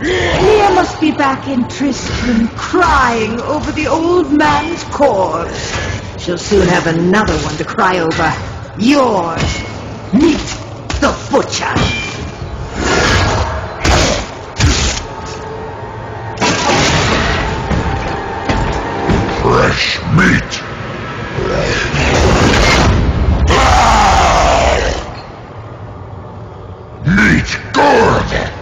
Leah must be back in Tristram crying over the old man's corpse. She'll soon have another one to cry over. Yours. Meet the butcher. Fresh meat. Meat good.